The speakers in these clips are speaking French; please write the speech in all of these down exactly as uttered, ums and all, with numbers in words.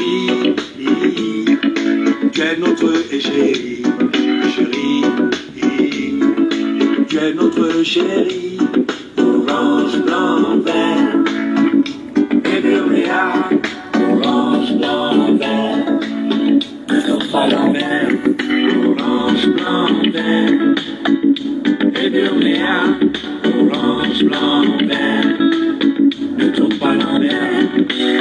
Chérie, tu es notre chérie, chérie, tu es notre chérie. Orange, blanc, vert, bébé Oléa. Orange, blanc, vert, ne tombe pas l'envers. Orange, blanc, vert, bébé Oléa. Orange, blanc, vert, ne tombe pas l'envers.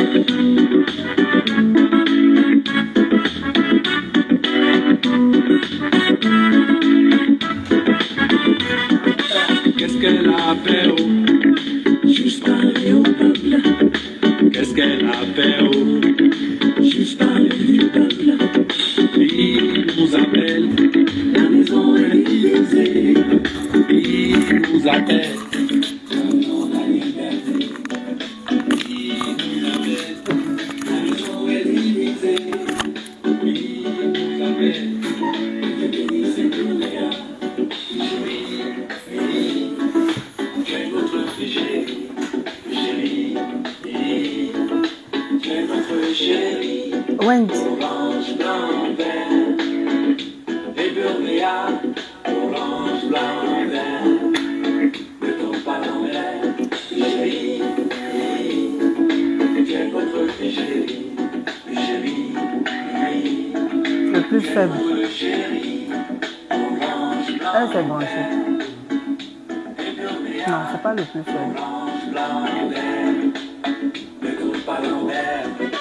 Qu'est-ce qu'elle a fait, oh? Juste parler au peuple. Qu'est-ce qu'elle a fait, oh? Juste parler du peuple. Il nous appelle, la maison est divisée. Il nous appelle, on a liberté. Il nous appelle, la maison est divisée. Il nous appelle, que bénisse et Oléa. Wendy. Orange, blanc, vert, bébé Oléa. Orange, blanc, vert, ne tombe pas l'envers. Chérie, tu es notre chérie, chérie, le plus faible. chérie. Orange, blanc, Elle s'est branchée. Non, c'est pas le plus faible. orange, blanc, vert, ne tombe pas l'envers.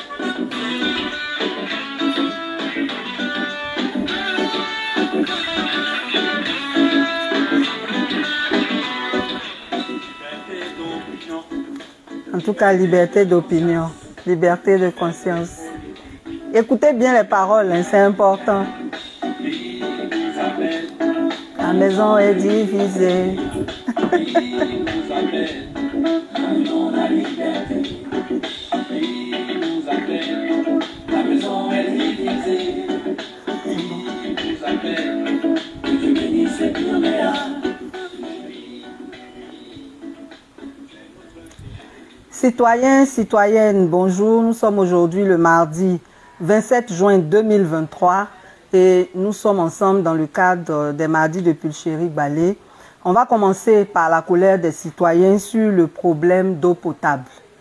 En tout cas, liberté d'opinion, liberté de conscience. Écoutez bien les paroles, hein, c'est important. La maison est divisée. Citoyens, citoyennes, bonjour. Nous sommes aujourd'hui le mardi vingt-sept juin deux mille vingt-trois et nous sommes ensemble dans le cadre des mardis de Pulchérie Ballet. On va commencer par la colère des citoyens sur le problème d'eau potable.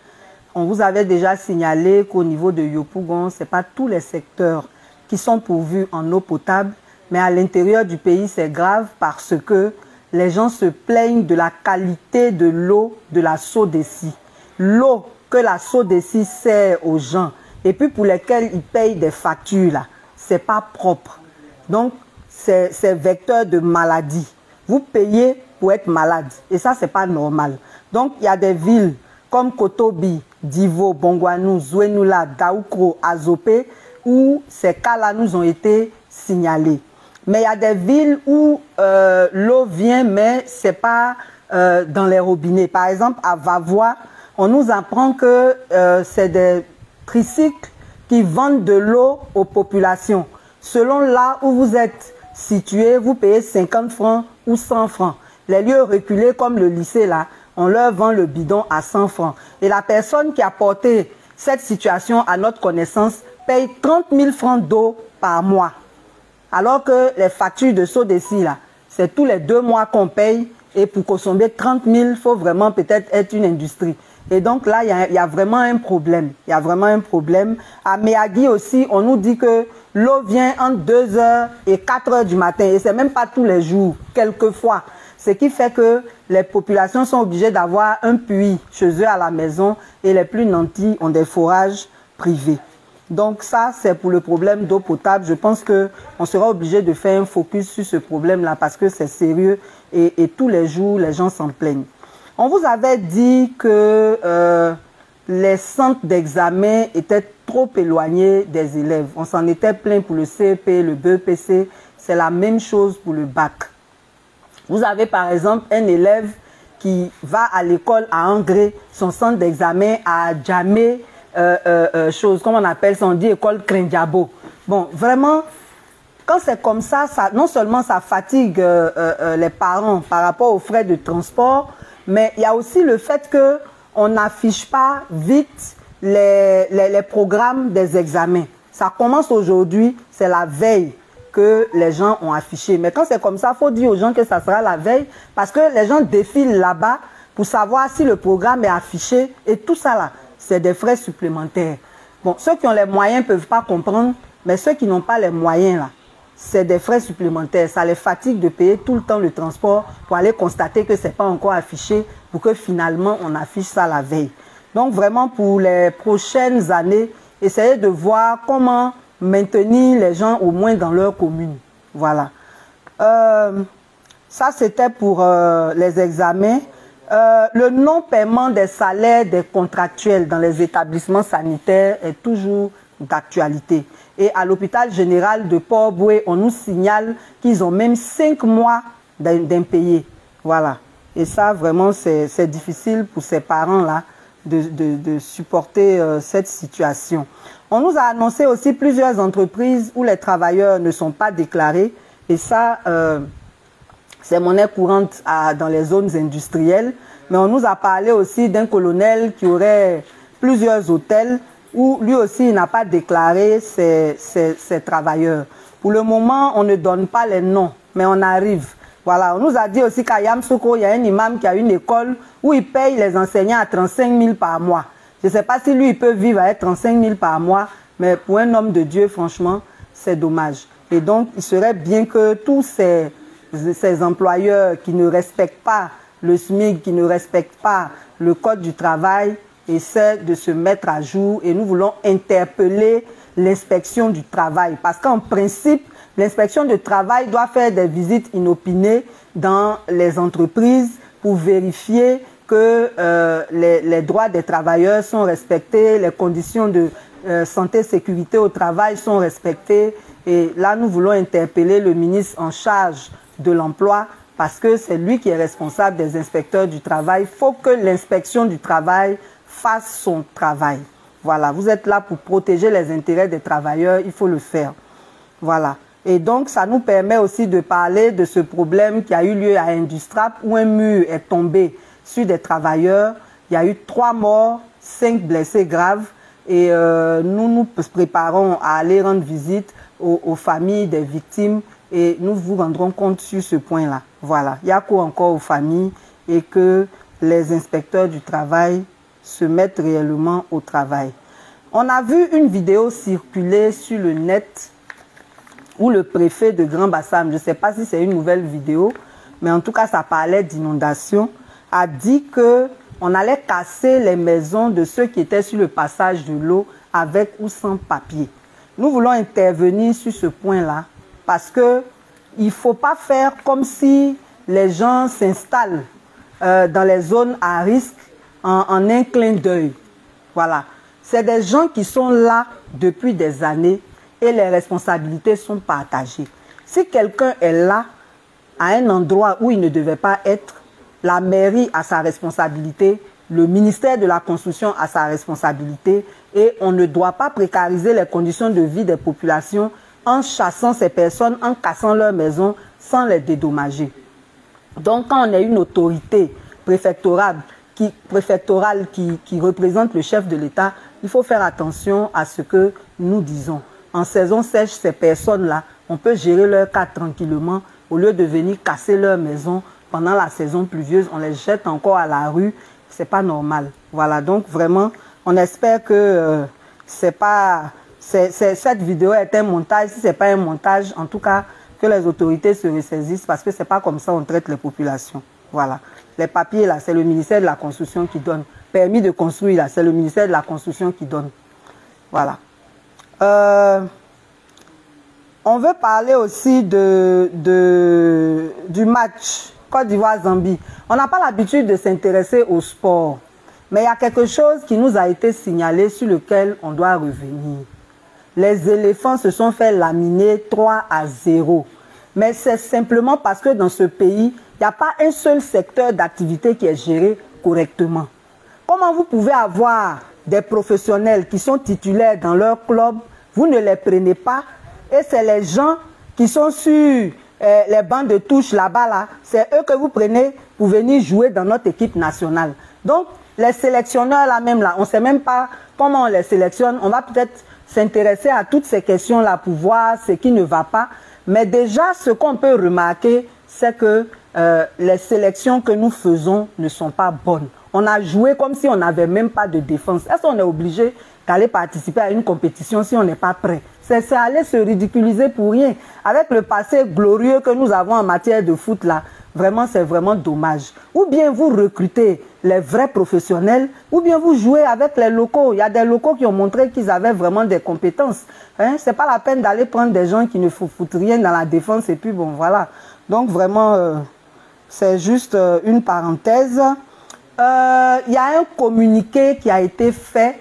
On vous avait déjà signalé qu'au niveau de Yopougon, ce n'est pas tous les secteurs qui sont pourvus en eau potable, mais à l'intérieur du pays, c'est grave parce que les gens se plaignent de la qualité de l'eau de la Sodeci. L'eau que la Sodeci sert aux gens et puis pour lesquels ils payent des factures, là, c'est pas propre. Donc, c'est vecteur de maladie. Vous payez pour être malade et ça, c'est pas normal. Donc, il y a des villes comme Kotobi, Divo, Bongwanou, Zouenoula, Daoukro, Azopé, où ces cas-là nous ont été signalés. Mais il y a des villes où euh, l'eau vient, mais ce n'est pas euh, dans les robinets. Par exemple, à Vavois, on nous apprend que euh, c'est des tricycles qui vendent de l'eau aux populations. Selon là où vous êtes situé, vous payez cinquante francs ou cent francs. Les lieux reculés comme le lycée, là, on leur vend le bidon à cent francs. Et la personne qui a porté cette situation à notre connaissance paye trente mille francs d'eau par mois. Alors que les factures de Sodeci, là, c'est tous les deux mois qu'on paye. Et pour consommer trente mille, il faut vraiment peut-être être une industrie. Et donc là, il y, y a vraiment un problème. Il y a vraiment un problème. À Méagui aussi, on nous dit que l'eau vient entre deux heures et quatre heures du matin. Et ce n'est même pas tous les jours, quelquefois. Ce qui fait que les populations sont obligées d'avoir un puits chez eux à la maison et les plus nantis ont des forages privés. Donc ça, c'est pour le problème d'eau potable. Je pense qu'on sera obligé de faire un focus sur ce problème-là parce que c'est sérieux et, et tous les jours, les gens s'en plaignent. On vous avait dit que euh, les centres d'examen étaient trop éloignés des élèves. On s'en était plaint pour le C E P, le B E P C. C'est la même chose pour le bac. Vous avez par exemple un élève qui va à l'école à Angré, son centre d'examen à Djamé, euh, euh, euh, chose, comme on appelle ça, on dit école Krendiabo. Bon, vraiment, quand c'est comme ça, ça, non seulement ça fatigue euh, euh, les parents par rapport aux frais de transport, mais il y a aussi le fait qu'on n'affiche pas vite les, les, les programmes des examens. Ça commence aujourd'hui, c'est la veille que les gens ont affiché. Mais quand c'est comme ça, il faut dire aux gens que ça sera la veille parce que les gens défilent là-bas pour savoir si le programme est affiché et tout ça là, c'est des frais supplémentaires. Bon, ceux qui ont les moyens ne peuvent pas comprendre, mais ceux qui n'ont pas les moyens là, c'est des frais supplémentaires. Ça les fatigue de payer tout le temps le transport pour aller constater que ce n'est pas encore affiché pour que finalement on affiche ça la veille. Donc vraiment pour les prochaines années, essayez de voir comment maintenir les gens au moins dans leur commune. Voilà. Euh, ça c'était pour euh, les examens. Euh, le non-paiement des salaires des contractuels dans les établissements sanitaires est toujours d'actualité. Et à l'hôpital général de Port-Boué, on nous signale qu'ils ont même cinq mois d'impayés. Voilà. Et ça, vraiment, c'est difficile pour ces parents-là de, de, de supporter euh, cette situation. On nous a annoncé aussi plusieurs entreprises où les travailleurs ne sont pas déclarés. Et ça... Euh, c'est monnaie courante à, dans les zones industrielles. Mais on nous a parlé aussi d'un colonel qui aurait plusieurs hôtels où lui aussi il n'a pas déclaré ses, ses, ses travailleurs. Pour le moment, on ne donne pas les noms, mais on arrive. Voilà, on nous a dit aussi qu'à Yamsoukro, il y a un imam qui a une école où il paye les enseignants à trente-cinq mille par mois. Je ne sais pas si lui, il peut vivre avec trente-cinq mille par mois, mais pour un homme de Dieu, franchement, c'est dommage. Et donc, il serait bien que tous ces... ces employeurs qui ne respectent pas le S M I C, qui ne respectent pas le code du travail, essaient de se mettre à jour et nous voulons interpeller l'inspection du travail. Parce qu'en principe, l'inspection du travail doit faire des visites inopinées dans les entreprises pour vérifier que euh, les, les droits des travailleurs sont respectés, les conditions de euh, santé et sécurité au travail sont respectées. Et là, nous voulons interpeller le ministre en charge de l'emploi parce que c'est lui qui est responsable des inspecteurs du travail. Il faut que l'inspection du travail fasse son travail. Voilà, vous êtes là pour protéger les intérêts des travailleurs, il faut le faire. Voilà. Et donc, ça nous permet aussi de parler de ce problème qui a eu lieu à Industrap où un mur est tombé sur des travailleurs. Il y a eu trois morts, cinq blessés graves et euh, nous nous préparons à aller rendre visite aux, aux familles des victimes. Et nous vous rendrons compte sur ce point-là. Voilà. Il y a quoi encore aux familles et que les inspecteurs du travail se mettent réellement au travail. On a vu une vidéo circuler sur le net où le préfet de Grand Bassam, je ne sais pas si c'est une nouvelle vidéo, mais en tout cas ça parlait d'inondation, a dit qu'on allait casser les maisons de ceux qui étaient sur le passage de l'eau avec ou sans papier. Nous voulons intervenir sur ce point-là. Parce qu'il ne faut pas faire comme si les gens s'installent euh, dans les zones à risque en, en un clin d'œil. Voilà. C'est des gens qui sont là depuis des années et les responsabilités sont partagées. Si quelqu'un est là à un endroit où il ne devait pas être, la mairie a sa responsabilité, le ministère de la Construction a sa responsabilité et on ne doit pas précariser les conditions de vie des populations en chassant ces personnes, en cassant leurs maisons sans les dédommager. Donc quand on a une autorité préfectorale qui, préfectorale qui, qui représente le chef de l'État, il faut faire attention à ce que nous disons. En saison sèche, ces personnes-là, on peut gérer leur cas tranquillement au lieu de venir casser leur maison pendant la saison pluvieuse. On les jette encore à la rue, c'est pas normal. Voilà, donc vraiment, on espère que euh, c'est pas... C'est, c'est, cette vidéo est un montage. Si ce n'est pas un montage, en tout cas, que les autorités se ressaisissent parce que ce n'est pas comme ça qu'on traite les populations. Voilà. Les papiers, là, c'est le ministère de la Construction qui donne. Permis de construire, là, c'est le ministère de la Construction qui donne. Voilà. Euh, on veut parler aussi de, de, du match Côte d'Ivoire-Zambie. On n'a pas l'habitude de s'intéresser au sport. Mais il y a quelque chose qui nous a été signalé sur lequel on doit revenir. Les éléphants se sont fait laminer trois à zéro. Mais c'est simplement parce que dans ce pays, il n'y a pas un seul secteur d'activité qui est géré correctement. Comment vous pouvez avoir des professionnels qui sont titulaires dans leur club, vous ne les prenez pas, et c'est les gens qui sont sur euh, les bancs de touche là-bas, là, c'est eux que vous prenez pour venir jouer dans notre équipe nationale. Donc, les sélectionneurs là même là, on ne sait même pas comment on les sélectionne. On va peut-être s'intéresser à toutes ces questions-là pour voir ce qui ne va pas. Mais déjà, ce qu'on peut remarquer, c'est que euh, les sélections que nous faisons ne sont pas bonnes. On a joué comme si on n'avait même pas de défense. Est-ce qu'on est obligé d'aller participer à une compétition si on n'est pas prêt? C'est aller se ridiculiser pour rien. Avec le passé glorieux que nous avons en matière de foot là, vraiment c'est vraiment dommage. Ou bien vous recrutez les vrais professionnels, ou bien vous jouez avec les locaux. Il y a des locaux qui ont montré qu'ils avaient vraiment des compétences. Hein? C'est pas la peine d'aller prendre des gens qui ne foutent rien dans la défense et puis bon voilà. Donc vraiment, euh, c'est juste euh, une parenthèse. Il euh, y a un communiqué qui a été fait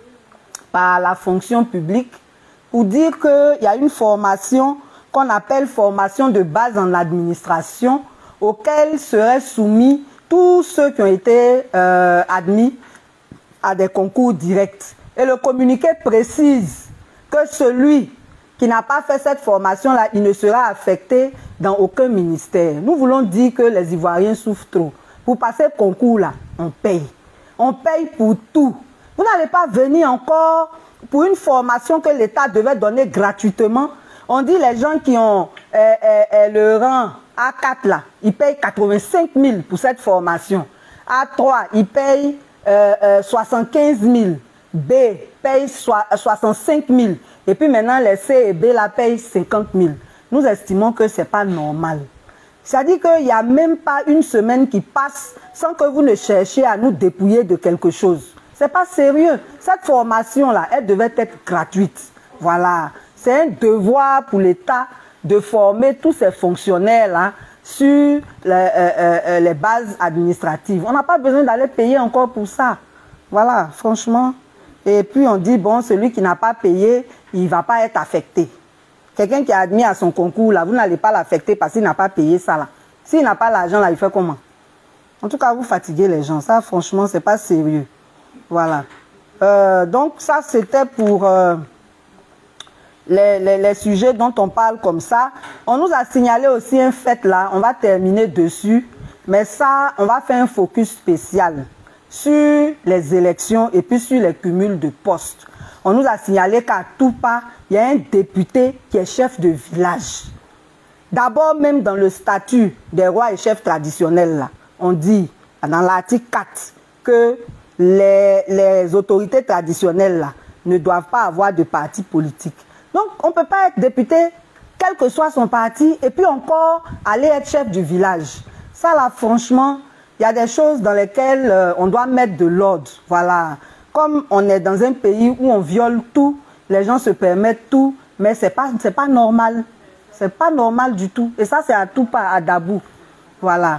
par la fonction publique pour dire qu'il y a une formation qu'on appelle formation de base en administration auquel seraient soumis tous ceux qui ont été euh, admis à des concours directs. Et le communiqué précise que celui qui n'a pas fait cette formation-là, il ne sera affecté dans aucun ministère. Nous voulons dire que les Ivoiriens souffrent trop. Pour passer le concours là, on paye. On paye pour tout. Vous n'allez pas venir encore pour une formation que l'État devait donner gratuitement. On dit les gens qui ont euh, euh, euh, le rang A quatre là, ils payent quatre-vingt-cinq mille pour cette formation. A trois, ils payent euh, euh, soixante-quinze mille. B paye soixante-cinq mille. Et puis maintenant, les C et B là payent cinquante mille. Nous estimons que ce n'est pas normal. C'est-à-dire qu'il n'y a même pas une semaine qui passe sans que vous ne cherchiez à nous dépouiller de quelque chose. Ce n'est pas sérieux. Cette formation-là, elle devait être gratuite. Voilà. C'est un devoir pour l'État de former tous ces fonctionnaires-là sur les, euh, euh, les bases administratives. On n'a pas besoin d'aller payer encore pour ça. Voilà, franchement. Et puis on dit, bon, celui qui n'a pas payé, il ne va pas être affecté. Quelqu'un qui est admis à son concours, là, vous n'allez pas l'affecter parce qu'il n'a pas payé ça, là. S'il n'a pas l'argent, là, il fait comment? En tout cas, vous fatiguez les gens. Ça, franchement, c'est pas sérieux. Voilà. Euh, donc, ça, c'était pour euh, les, les, les sujets dont on parle comme ça. On nous a signalé aussi un fait, là. On va terminer dessus. Mais ça, on va faire un focus spécial sur les élections et puis sur les cumuls de postes. On nous a signalé qu'à Toupa, il y a un député qui est chef de village. D'abord, même dans le statut des rois et chefs traditionnels, là, on dit, dans l'article quatre, que les, les autorités traditionnelles là, ne doivent pas avoir de parti politique. Donc, on ne peut pas être député, quel que soit son parti, et puis encore aller être chef du village. Ça, là, franchement, il y a des choses dans lesquelles euh, on doit mettre de l'ordre. Voilà. Comme on est dans un pays où on viole tout, les gens se permettent tout, mais ce n'est pas, c'est pas normal. Ce n'est pas normal du tout. Et ça, c'est à Toupa, à Dabou. Voilà.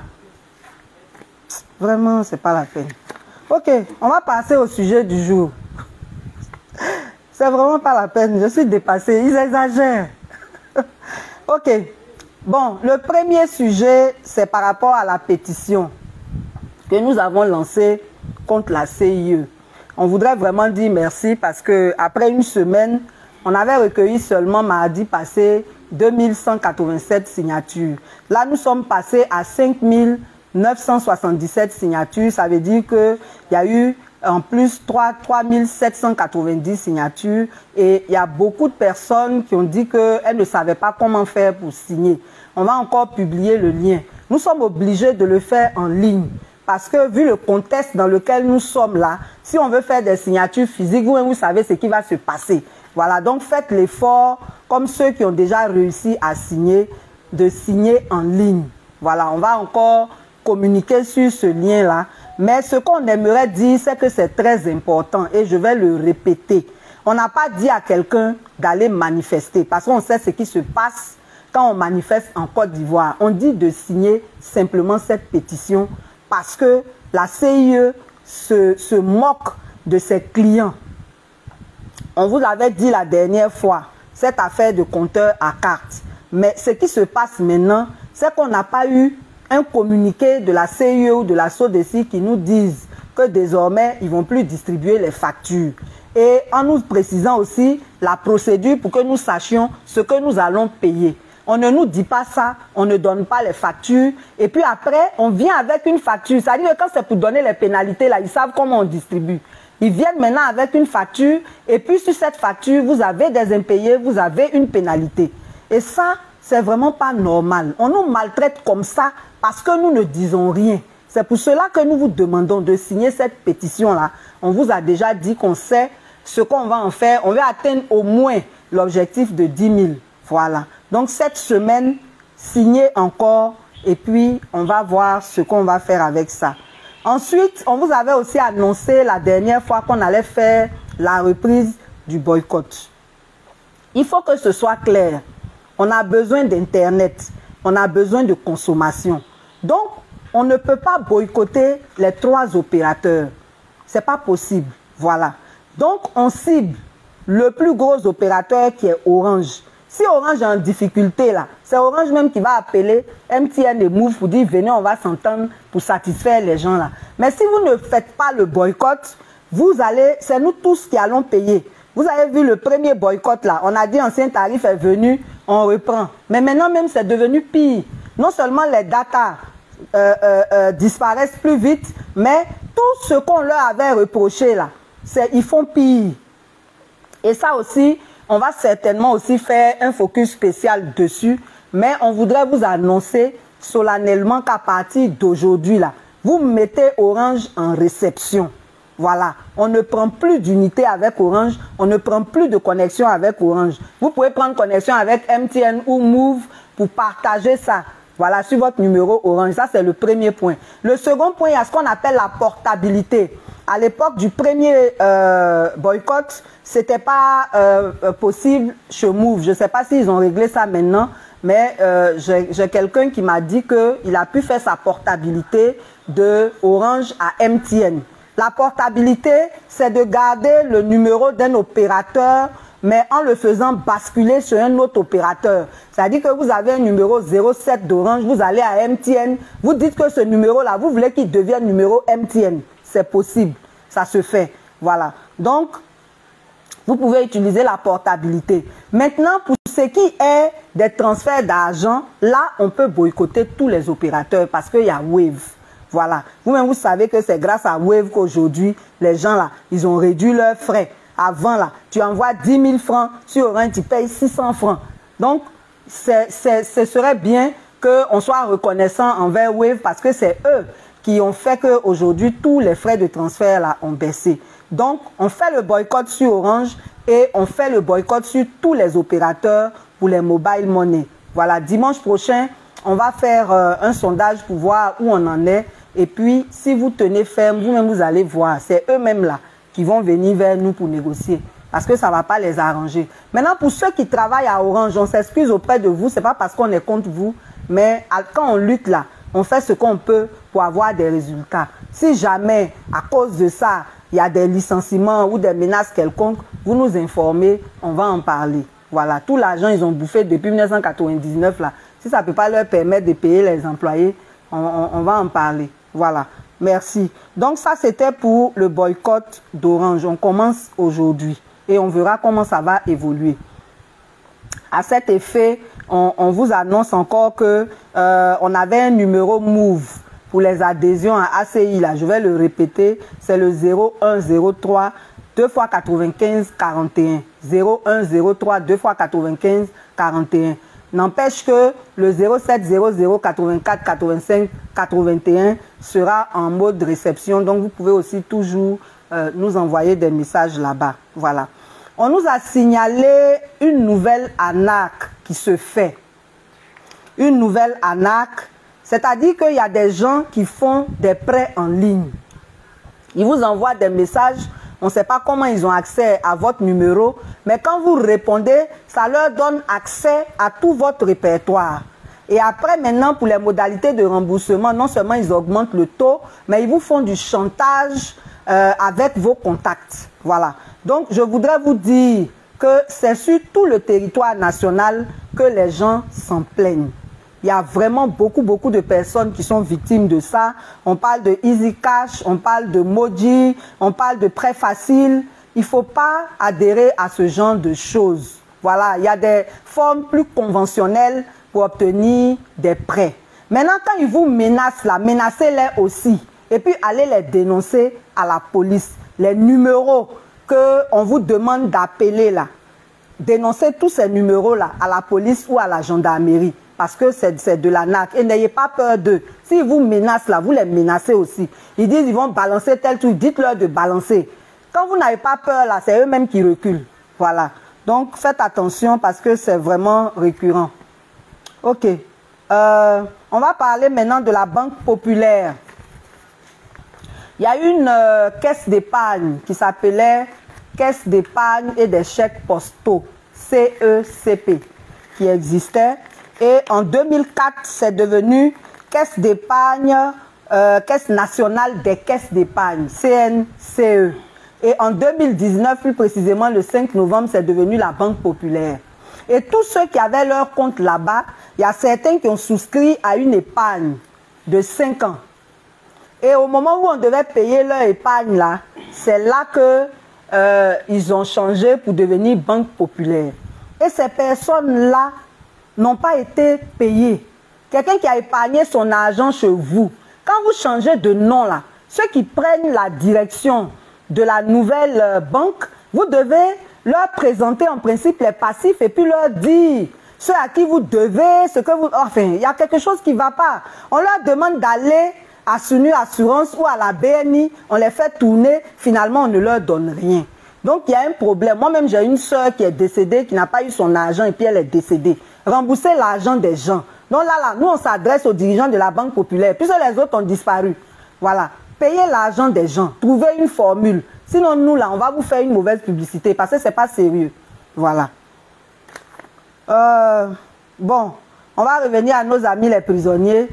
Vraiment, ce n'est pas la peine. Ok, on va passer au sujet du jour. C'est vraiment pas la peine. Je suis dépassée. Ils exagèrent. Ok. Bon, le premier sujet, c'est par rapport à la pétition que nous avons lancée contre la C I E. On voudrait vraiment dire merci parce que après une semaine, on avait recueilli seulement mardi passé deux mille cent quatre-vingt-sept signatures. Là, nous sommes passés à cinq mille neuf cent soixante-dix-sept signatures. Ça veut dire qu'il y a eu en plus trois mille sept cent quatre-vingt-dix signatures. Et il y a beaucoup de personnes qui ont dit qu'elles ne savaient pas comment faire pour signer. On va encore publier le lien. Nous sommes obligés de le faire en ligne. Parce que vu le contexte dans lequel nous sommes là, si on veut faire des signatures physiques, vous, vous savez ce qui va se passer. Voilà, donc faites l'effort, comme ceux qui ont déjà réussi à signer, de signer en ligne. Voilà, on va encore communiquer sur ce lien-là. Mais ce qu'on aimerait dire, c'est que c'est très important et je vais le répéter. On n'a pas dit à quelqu'un d'aller manifester parce qu'on sait ce qui se passe quand on manifeste en Côte d'Ivoire. On dit de signer simplement cette pétition parce que la C I E se, se moque de ses clients. On vous l'avait dit la dernière fois, cette affaire de compteur à carte. Mais ce qui se passe maintenant, c'est qu'on n'a pas eu un communiqué de la C I E ou de la S O D E C I qui nous disent que désormais, ils ne vont plus distribuer les factures. Et en nous précisant aussi la procédure pour que nous sachions ce que nous allons payer. On ne nous dit pas ça, on ne donne pas les factures. Et puis après, on vient avec une facture. C'est-à-dire que quand c'est pour donner les pénalités, là, ils savent comment on distribue. Ils viennent maintenant avec une facture et puis sur cette facture, vous avez des impayés, vous avez une pénalité. Et ça, c'est vraiment pas normal. On nous maltraite comme ça parce que nous ne disons rien. C'est pour cela que nous vous demandons de signer cette pétition-là. On vous a déjà dit qu'on sait ce qu'on va en faire. On va atteindre au moins l'objectif de dix mille. Voilà. Donc cette semaine, signez encore et puis on va voir ce qu'on va faire avec ça. Ensuite, on vous avait aussi annoncé la dernière fois qu'on allait faire la reprise du boycott. Il faut que ce soit clair. On a besoin d'Internet. On a besoin de consommation. Donc, on ne peut pas boycotter les trois opérateurs. Ce n'est pas possible. Voilà. Donc, on cible le plus gros opérateur qui est Orange. Si Orange est en difficulté, là, c'est Orange même qui va appeler M T N et Move pour dire venez, on va s'entendre pour satisfaire les gens là. Mais si vous ne faites pas le boycott, vous allez, c'est nous tous qui allons payer. Vous avez vu le premier boycott là, on a dit ancien tarif est venu, on reprend. Mais maintenant même c'est devenu pire. Non seulement les datas euh, euh, euh, disparaissent plus vite, mais tout ce qu'on leur avait reproché là, c'est ils font pire. Et ça aussi, on va certainement aussi faire un focus spécial dessus, mais on voudrait vous annoncer solennellement qu'à partir d'aujourd'hui, là, vous mettez Orange en réception. Voilà, on ne prend plus d'unité avec Orange, on ne prend plus de connexion avec Orange. Vous pouvez prendre connexion avec M T N ou Move pour partager ça. Voilà, sur votre numéro Orange. Ça, c'est le premier point. Le second point, il y a ce qu'on appelle la portabilité. À l'époque du premier euh, boycott, ce n'était pas euh, possible chez Move. Je ne sais pas s'ils ont réglé ça maintenant, mais euh, j'ai quelqu'un qui m'a dit qu'il a pu faire sa portabilité de Orange à M T N. La portabilité, c'est de garder le numéro d'un opérateur, mais en le faisant basculer sur un autre opérateur. C'est-à-dire que vous avez un numéro zéro sept d'Orange, vous allez à M T N, vous dites que ce numéro-là, vous voulez qu'il devienne numéro M T N. C'est possible, ça se fait. Voilà. Donc, vous pouvez utiliser la portabilité. Maintenant, pour ce qui est des transferts d'argent, là, on peut boycotter tous les opérateurs parce qu'il y a Wave. Voilà. Vous-même, vous savez que c'est grâce à Wave qu'aujourd'hui, les gens là, ils ont réduit leurs frais. Avant là, tu envoies dix mille francs, sur Orange, tu payes six cents francs. Donc, c'est, c'est, ce serait bien qu'on soit reconnaissant envers Wave parce que c'est eux qui ont fait qu'aujourd'hui, tous les frais de transfert là ont baissé. Donc, on fait le boycott sur Orange et on fait le boycott sur tous les opérateurs pour les mobile money. Voilà, dimanche prochain, on va faire euh, un sondage pour voir où on en est. Et puis, si vous tenez ferme, vous-même, vous allez voir. C'est eux-mêmes là qui vont venir vers nous pour négocier. Parce que ça ne va pas les arranger. Maintenant, pour ceux qui travaillent à Orange, on s'excuse auprès de vous. Ce n'est pas parce qu'on est contre vous. Mais quand on lutte là, on fait ce qu'on peut pour avoir des résultats. Si jamais, à cause de ça, il y a des licenciements ou des menaces quelconques, vous nous informez, on va en parler. Voilà, tout l'argent ils ont bouffé depuis mille neuf cent quatre-vingt-dix-neuf là. Si ça ne peut pas leur permettre de payer les employés, on, on, on va en parler. Voilà, merci. Donc ça, c'était pour le boycott d'Orange. On commence aujourd'hui et on verra comment ça va évoluer. À cet effet, on, on vous annonce encore que euh, on avait un numéro Move pour les adhésions à A C I. Là. Je vais le répéter, c'est le zéro un zéro trois deux fois quatre-vingt-quinze quarante et un. zéro un zéro trois deux fois quatre-vingt-quinze quarante et un. N'empêche que le zéro sept zéro zéro quatre-vingt-quatre quatre-vingt-cinq quatre-vingt-un sera en mode réception. Donc, vous pouvez aussi toujours euh, nous envoyer des messages là-bas. Voilà. On nous a signalé une nouvelle arnaque qui se fait. Une nouvelle arnaque, c'est-à-dire qu'il y a des gens qui font des prêts en ligne. Ils vous envoient des messages. On ne sait pas comment ils ont accès à votre numéro, mais quand vous répondez, ça leur donne accès à tout votre répertoire. Et après, maintenant, pour les modalités de remboursement, non seulement ils augmentent le taux, mais ils vous font du chantage euh, avec vos contacts. Voilà. Donc, je voudrais vous dire que c'est sur tout le territoire national que les gens s'en plaignent. Il y a vraiment beaucoup, beaucoup de personnes qui sont victimes de ça. On parle de Easy Cash, on parle de Moji, on parle de prêts faciles. Il ne faut pas adhérer à ce genre de choses. Voilà, il y a des formes plus conventionnelles pour obtenir des prêts. Maintenant, quand ils vous menacent là, menacez-les aussi. Et puis, allez les dénoncer à la police. les numéros qu'on vous demande d'appeler là, dénoncez tous ces numéros-là à la police ou à la gendarmerie. Parce que c'est de la naque. Et n'ayez pas peur d'eux. S'ils vous menacent là, vous les menacez aussi. Ils disent ils vont balancer tel truc, dites-leur de balancer. Quand vous n'avez pas peur là, c'est eux-mêmes qui reculent. Voilà. Donc faites attention parce que c'est vraiment récurrent. Ok. Euh, on va parler maintenant de la Banque Populaire. Il y a une euh, caisse d'épargne qui s'appelait Caisse d'épargne et des chèques postaux, C E C P, qui existait. Et en deux mille quatre, c'est devenu Caisse d'épargne, euh, Caisse nationale des caisses d'épargne, C N C E. Et en deux mille dix-neuf, plus précisément le cinq novembre, c'est devenu la Banque Populaire. Et tous ceux qui avaient leur compte là-bas, il y a certains qui ont souscrit à une épargne de cinq ans. Et au moment où on devait payer leur épargne là, c'est là que euh, ils ont changé pour devenir Banque Populaire. Et ces personnes-là n'ont pas été payées. Quelqu'un qui a épargné son argent chez vous, quand vous changez de nom là, ceux qui prennent la direction de la nouvelle euh, banque, vous devez leur présenter en principe les passifs et puis leur dire ceux à qui vous devez, ce que vous... Enfin, il y a quelque chose qui ne va pas. On leur demande d'aller à Sunu Assurance ou à la B N I, on les fait tourner, finalement on ne leur donne rien. Donc il y a un problème. Moi-même j'ai une soeur qui est décédée, qui n'a pas eu son argent et puis elle est décédée. Rembourser l'argent des gens. Donc là, là, nous on s'adresse aux dirigeants de la Banque Populaire, puisque les autres ont disparu. Voilà. Payez l'argent des gens, trouvez une formule. Sinon nous là, on va vous faire une mauvaise publicité parce que ce n'est pas sérieux. Voilà. Euh, bon, on va revenir à nos amis les prisonniers.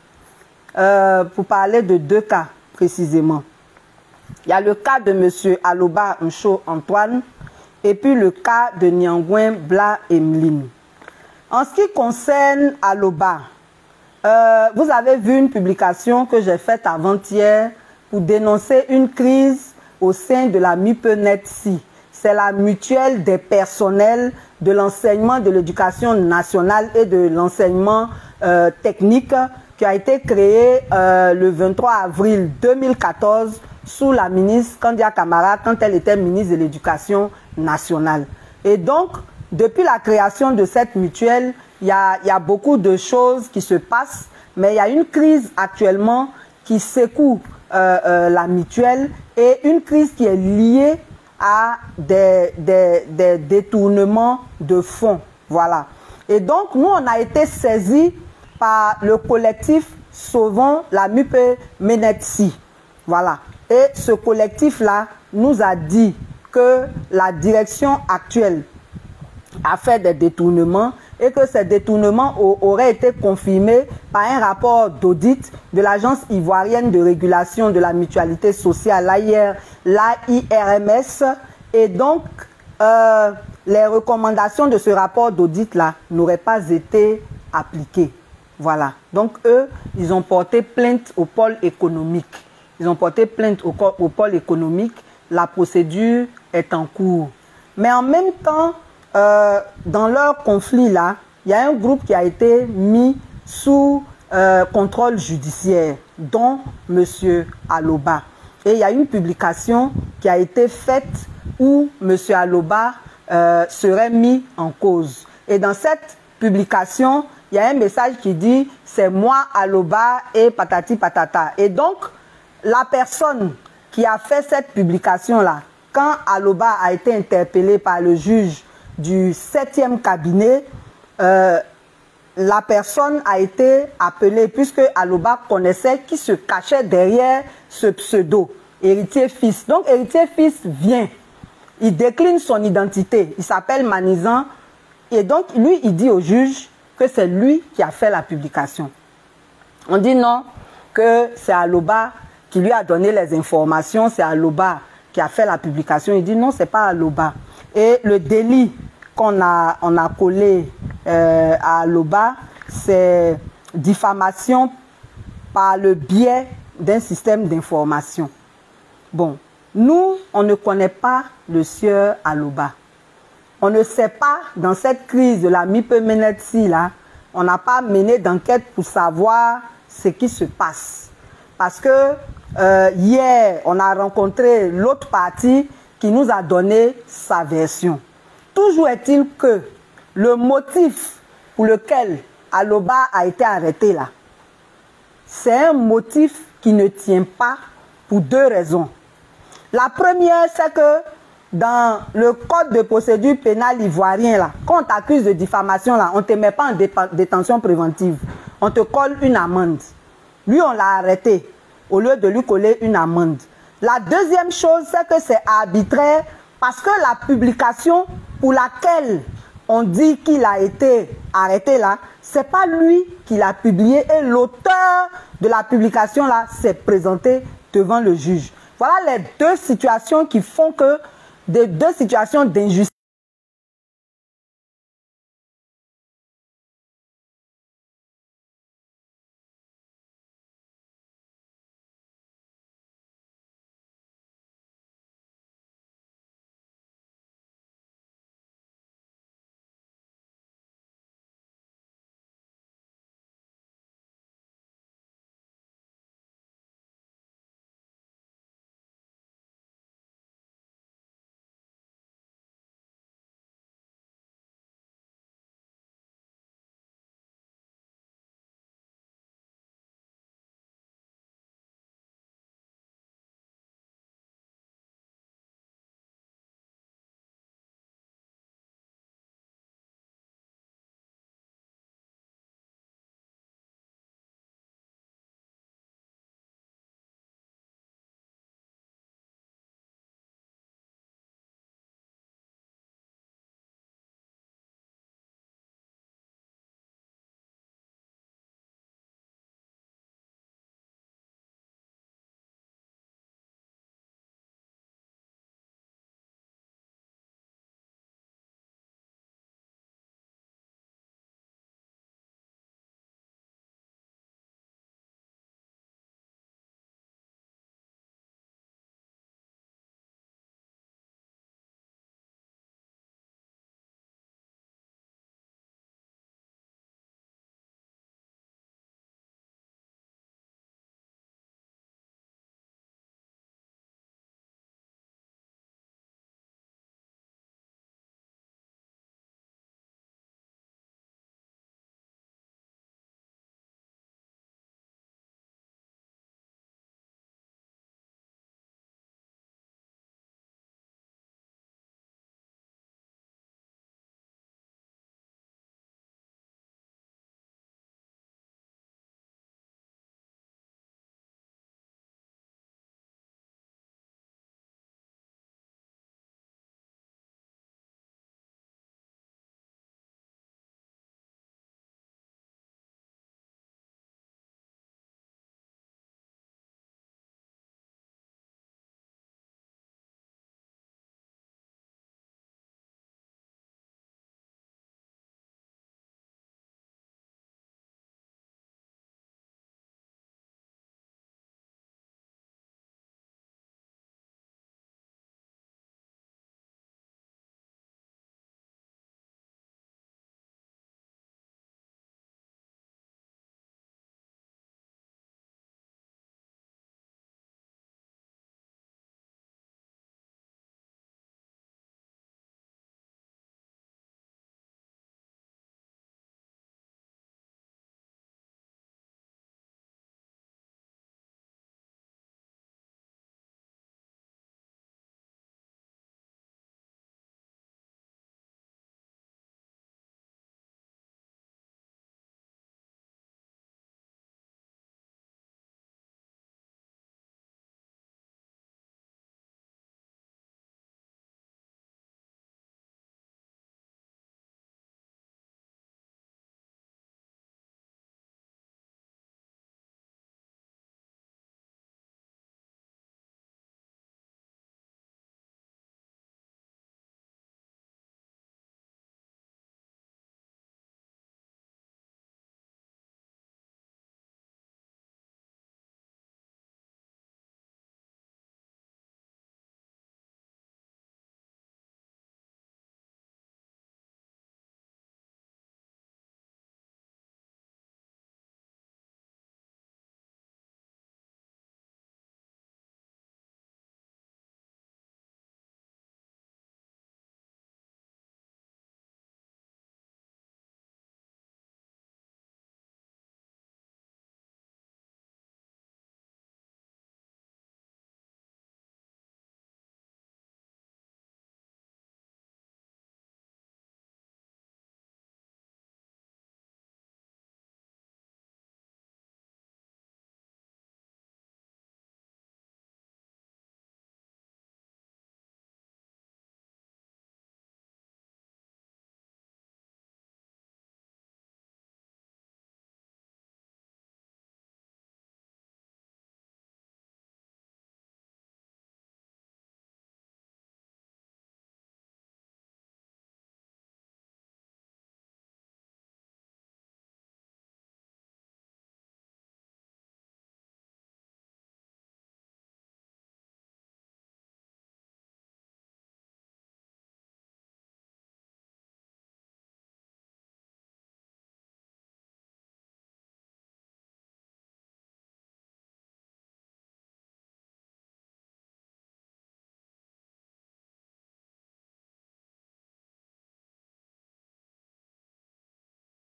Euh, pour parler de deux cas précisément. Il y a le cas de M. Aloba Ncho Antoine et puis le cas de Nyangwen Bla Emeline. En ce qui concerne Aloba, euh, vous avez vu une publication que j'ai faite avant-hier pour dénoncer une crise au sein de la MUPENETSI. C'est la mutuelle des personnels de l'enseignement de l'éducation nationale et de l'enseignement euh, technique qui a été créée euh, le vingt-trois avril deux mille quatorze sous la ministre Kandia Camara quand elle était ministre de l'Éducation nationale. Et donc, depuis la création de cette mutuelle, il y a, y a beaucoup de choses qui se passent, mais il y a une crise actuellement qui secoue euh, euh, la mutuelle et une crise qui est liée à des, des, des détournements de fonds. Voilà. Et donc, nous, on a été saisis par le collectif Sauvons la MUPENETSI. Voilà. Et ce collectif-là nous a dit que la direction actuelle a fait des détournements et que ces détournements auraient été confirmés par un rapport d'audit de l'Agence ivoirienne de régulation de la mutualité sociale, l'A I R M S. Et donc, euh, les recommandations de ce rapport d'audit-là n'auraient pas été appliquées. Voilà. Donc, eux, ils ont porté plainte au pôle économique. Ils ont porté plainte au, au pôle économique. La procédure est en cours. Mais en même temps, euh, dans leur conflit-là, il y a un groupe qui a été mis sous euh, contrôle judiciaire, dont M. Aloba. Et il y a une publication qui a été faite où M. Aloba euh, serait mis en cause. Et dans cette publication, il y a un message qui dit « c'est moi, Aloba et patati patata ». Et donc, la personne qui a fait cette publication-là, quand Aloba a été interpellé par le juge du septième cabinet, euh, la personne a été appelée puisque Aloba connaissait qui se cachait derrière ce pseudo, héritier fils. Donc, héritier fils vient, il décline son identité, il s'appelle Manizan, et donc, lui, il dit au juge que c'est lui qui a fait la publication. On dit non, que c'est Aloba qui lui a donné les informations, c'est Aloba qui a fait la publication. Il dit non, c'est pas Aloba. Et le délit qu'on a, on a collé euh, à Aloba, c'est diffamation par le biais d'un système d'information. Bon, nous, on ne connaît pas le sieur Aloba. On ne sait pas, dans cette crise de la MUPENETSI, là, on n'a pas mené d'enquête pour savoir ce qui se passe. Parce que Euh, hier, on a rencontré l'autre partie qui nous a donné sa version. Toujours est-il que le motif pour lequel Aloba a été arrêté là, c'est un motif qui ne tient pas pour deux raisons. La première, c'est que dans le code de procédure pénale ivoirien, là, quand on t'accuse de diffamation, là, on ne te met pas en détention préventive. On te colle une amende. Lui, on l'a arrêté au lieu de lui coller une amende. La deuxième chose, c'est que c'est arbitraire parce que la publication pour laquelle on dit qu'il a été arrêté là, c'est pas lui qui l'a publié et l'auteur de la publication là s'est présenté devant le juge. Voilà les deux situations qui font que des deux situations d'injustice.